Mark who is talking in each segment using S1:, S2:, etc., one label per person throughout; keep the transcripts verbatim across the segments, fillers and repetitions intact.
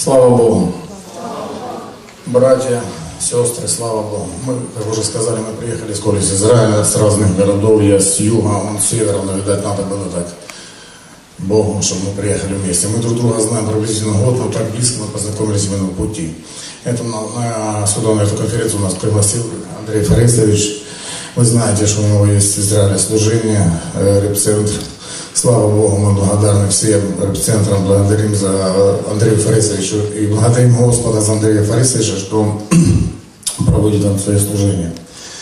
S1: Слава Богу. Братья, сестры, слава Богу. Мы, как уже сказали, мы приехали с колес Израиля, с разных городов. Я с юга, он с севера, но, видать, надо было так Богу, чтобы мы приехали вместе. Мы друг друга знаем приблизительно год, но так близко мы познакомились именно в пути. Это на, на, сюда, на эту конференцию нас пригласил Андрей Фарисович. Вы знаете, что у него есть в Израиле служение, репцентр. Слава Богу, мы благодарны всем репцентрам, благодарим за Андрея Фарисовича и благодарим Господа за Андрея Фарисовича, что он проводит нам свое служение.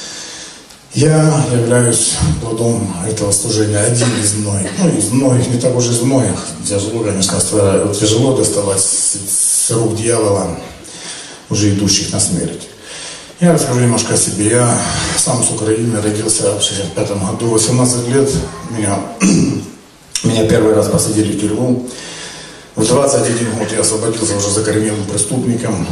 S1: Я являюсь плодом этого служения, один из многих, ну из многих, не так уж из многих. Тяжело, конечно, тяжело доставать с рук дьявола, уже идущих на смерть. Я расскажу немножко о себе. Я сам с Украины, родился в шестьдесят пятом году, восемнадцать лет меня... Меня первый раз посадили в тюрьму. В двадцать один год я освободился уже закоренелым преступником.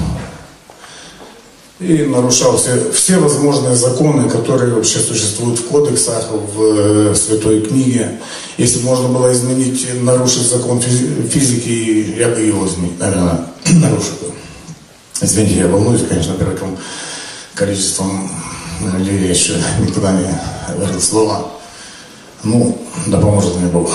S1: И нарушал все, все возможные законы, которые вообще существуют в кодексах, в, в Святой Книге. Если можно было изменить, нарушить закон физики, я бы его изменил, наверное, нарушил. Извините, я волнуюсь, конечно, перед таким количеством людей я еще никогда не говорил слова. Ну, да поможет мне Бог.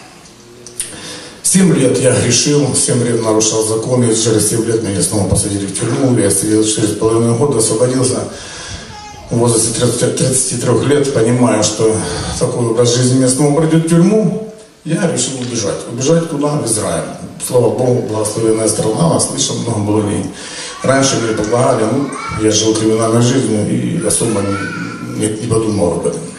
S1: Семь лет я грешил, семь лет нарушал законы, и через семь лет меня снова посадили в тюрьму. Я сидел четыре с половиной года, освободился в возрасте тридцати трёх лет, понимая, что такой образ жизни меня снова пройдет в тюрьму. Я решил убежать. Убежать куда? В Израиль. Слава Богу, благословенная страна, нас слышал много благоволений. Раньше мне предлагали, ну, я жил криминальной жизнью и особо не, не, не подумал об этом.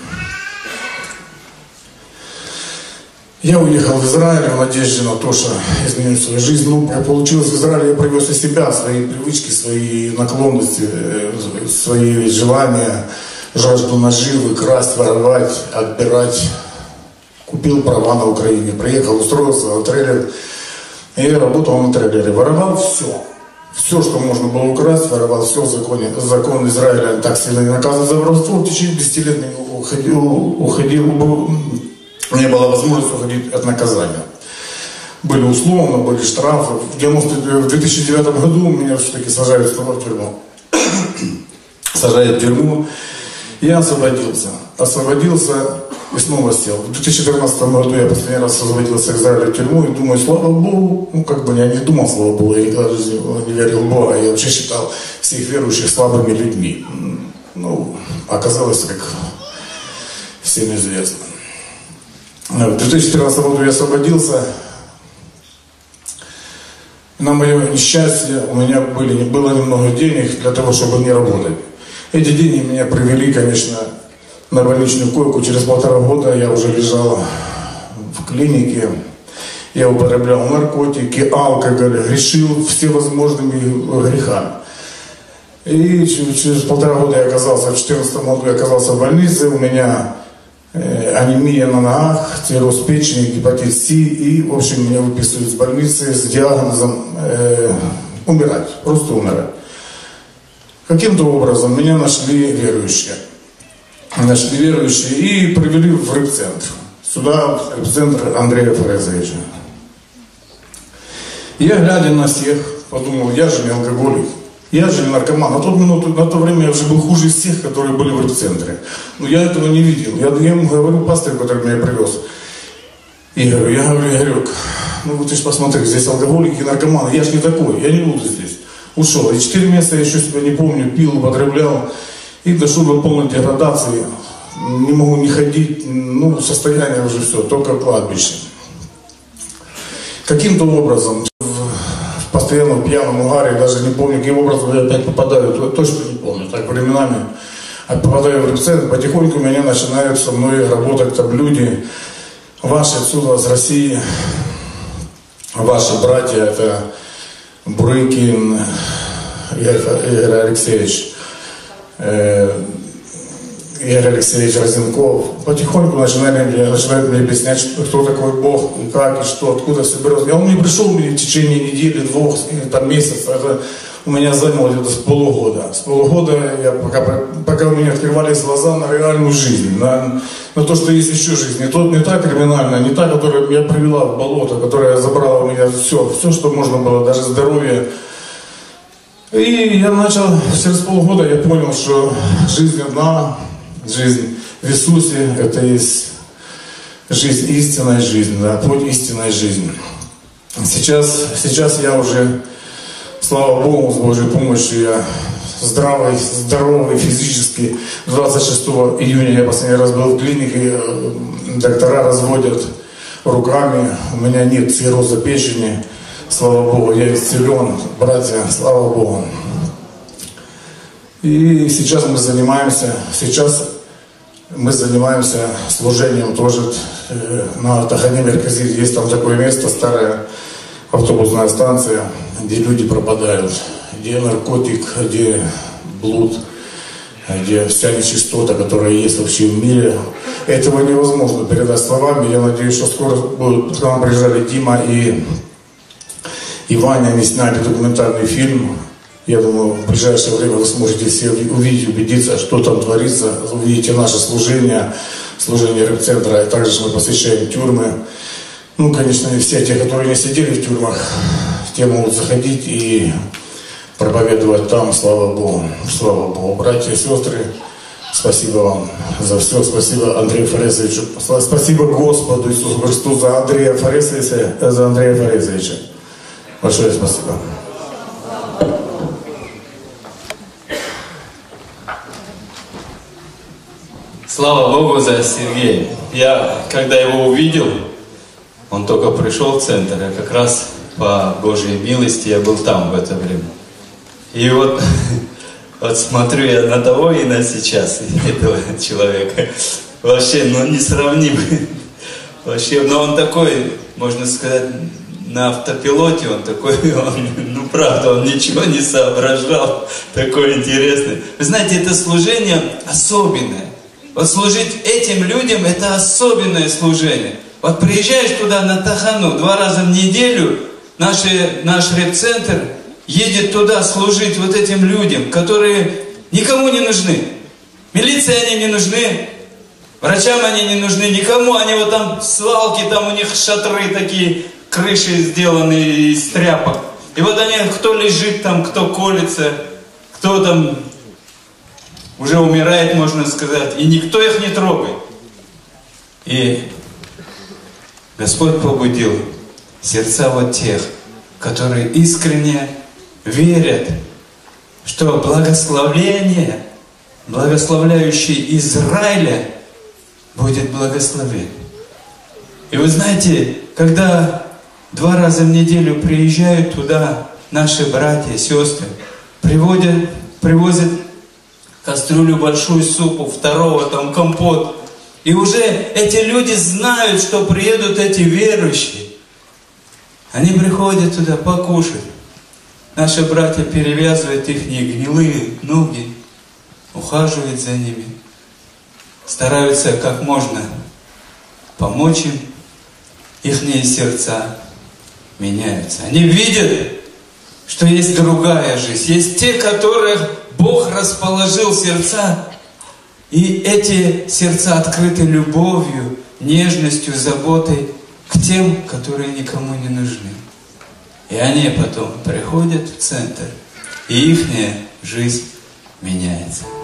S1: Я уехал в Израиль в надежде на то, что изменю свою жизнь. Ну, как получилось в Израиле, я привез из себя свои привычки, свои наклонности, свои желания, жажду наживы, красть, воровать, отбирать. Купил права на Украине, приехал, устроился на трейлер. И я работал на трейлере, воровал все. Все, что можно было украсть, воровал все в законе. Закон Израиля так сильно не наказан за воровство. В течение десяти лет уходил, уходил, не было возможности уходить от наказания. Были условно, были штрафы. В две тысячи девятом году меня все-таки сажали снова в тюрьму. Сажают в тюрьму. Я освободился. Освободился и снова сел. В две тысячи тринадцатом году я последний раз освободился в Израиле в тюрьму и думаю, слава Богу, ну как бы я не думал, слава Богу, я никогда не верил в Бога. Я вообще считал всех верующих слабыми людьми. Ну, оказалось, как всем известно. В две тысячи тринадцатом году я освободился. На мое несчастье у меня были, было немного денег для того, чтобы не работать. Эти деньги меня привели, конечно, на больничную койку. Через полтора года я уже лежал в клинике. Я употреблял наркотики, алкоголь, грешил всевозможными грехами. И через полтора года я оказался, в две тысячи четырнадцатом году я оказался в больнице. У меня анемия на ногах, цирроз печени, гепатит С, и, в общем, меня выписывают из больницы с диагнозом э, умирать, просто умирать. Каким-то образом меня нашли верующие, нашли верующие и привели в репцентр, сюда, в репцентр Андрея Фарисовича. Я, глядя на всех, подумал, я же не алкоголик. Я же не наркоман. На, тот минуту, на то время я уже был хуже всех, которые были в репцентре. Но я этого не видел. Я, я ему говорю пастырю, который меня привез. И говорю, я говорю, Игорек, ну вот ты ж посмотри, здесь алкоголики и наркоманы. Я же не такой, я не буду здесь. Ушел. И четыре месяца я еще себя не помню, пил, употреблял. И дошел до полной деградации. Не могу не ходить. Ну, состояние уже все, только кладбище. Каким-то образом... Постоянно в пьяном угаре, даже не помню, каким образом я опять попадаю, точно не помню, так временами попадаю в репцентр, потихоньку меня начинают со мной работать там люди, ваши отсюда, с России, ваши братья, это Бурыкин, Игорь Алексеевич, э, Игорь Алексеевич Розенков, потихоньку начинали, начинают мне объяснять, что, кто такой Бог, и как, и что, откуда все берется. Он не пришел мне в течение недели, двух, там, месяца. Это у меня заняло где-то с полугода. С полугода я пока, пока у меня открывались глаза на реальную жизнь, на, на то, что есть еще жизнь. Не, то, не та криминальная, не та, которая меня привела в болото, которая забрала у меня все, все, что можно было, даже здоровье. И я начал, через полгода я понял, что жизнь одна, жизнь в Иисусе, это есть жизнь, истинная жизнь, да, путь истинной жизни. Сейчас, сейчас я уже, слава Богу, с Божьей помощью, я здравый, здоровый физически. двадцать шестого июня я последний раз был в клинике, доктора разводят руками, у меня нет цирроза печени. Слава Богу, я исцелен, братья, слава Богу. И сейчас мы занимаемся, сейчас мы занимаемся служением тоже на Тахане Меркази. Есть там такое место, старая автобусная станция, где люди пропадают, где наркотик, где блуд, где вся нечистота, которая есть вообще в мире. Этого невозможно передать словами. Я надеюсь, что скоро будут, к нам приезжали Дима и И Ваня, они сняли документальный фильм. Я думаю, в ближайшее время вы сможете все увидеть, убедиться, что там творится. Увидите наше служение, служение рэп-центра. И также мы посвящаем тюрьмы. Ну, конечно, все те, которые не сидели в тюрьмах, те могут заходить и проповедовать там. Слава Богу, слава Богу. Братья и сестры, спасибо вам за все. Спасибо Андрею Фаресовичу. Спасибо Господу Иисусу Христу за Андрея Фаресовича. За Андрея Фаресовича. Большое спасибо.
S2: Слава Богу за Сергея. Я, когда его увидел, он только пришел в центр, а как раз по Божьей милости я был там в это время. И вот, вот смотрю я на того и на сейчас этого человека. Вообще, ну, несравнимый. Вообще, но он такой, можно сказать, на автопилоте он такой, он, ну правда, он ничего не соображал, такой интересный. Вы знаете, это служение особенное. Вот служить этим людям, это особенное служение. Вот приезжаешь туда на Тахану два раза в неделю, наши, наш рэп-центр едет туда служить вот этим людям, которые никому не нужны. Милиции они не нужны, врачам они не нужны, никому. Они вот там свалки, там у них шатры такие, крыши сделаны из тряпок. И вот они, кто лежит там, кто колется, кто там уже умирает, можно сказать. И никто их не трогает. И Господь побудил сердца вот тех, которые искренне верят, что благословение, благословляющий Израиля, будет благословен. И вы знаете, когда два раза в неделю приезжают туда наши братья, сестры, приводят, привозят кастрюлю большую супу, второго там компот. И уже эти люди знают, что приедут эти верующие. Они приходят туда покушать. Наши братья перевязывают их гнилые ноги, ухаживают за ними, стараются как можно помочь им. Ихние сердца меняются. Они видят, что есть другая жизнь. Есть те, которых Бог расположил сердца. И эти сердца открыты любовью, нежностью, заботой к тем, которые никому не нужны. И они потом приходят в центр, и ихняя жизнь меняется.